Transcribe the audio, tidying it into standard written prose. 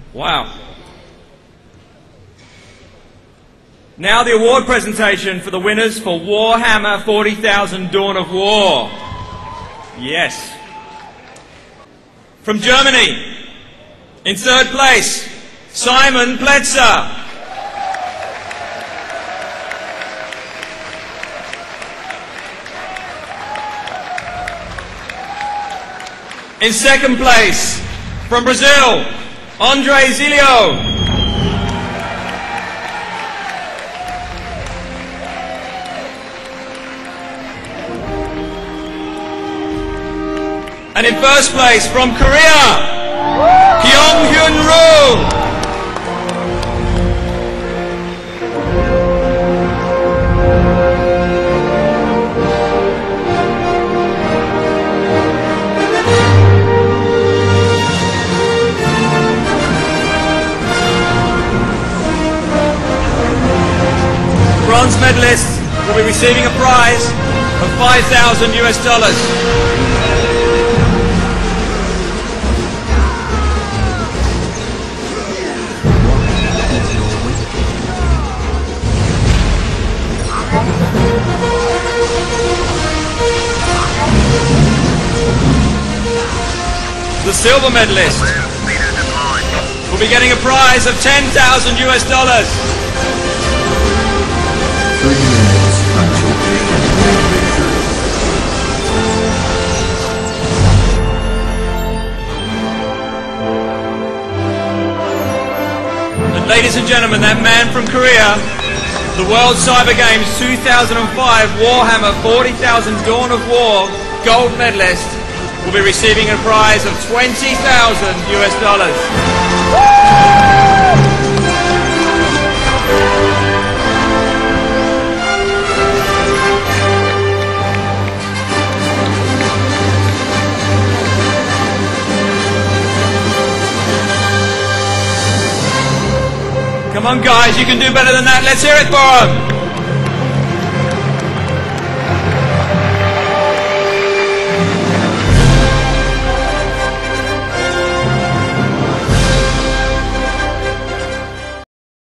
Wow. Now the award presentation for the winners for Warhammer 40,000 Dawn of War. Yes. From Germany, in third place, Simon Pletzer. In second place, from Brazil, Andre Zilio. And in first place, from Korea, Kyung-Hyun Roo. Bronze medalists will be receiving a prize of $5,000 US. The silver medalist will be getting a prize of $10,000 US. 3 minutes until victory. And ladies and gentlemen, that man from Korea, the World Cyber Games 2005 Warhammer 40,000 Dawn of War gold medalist, will be receiving a prize of $20,000 US. Come on guys, you can do better than that. Let's hear it for them.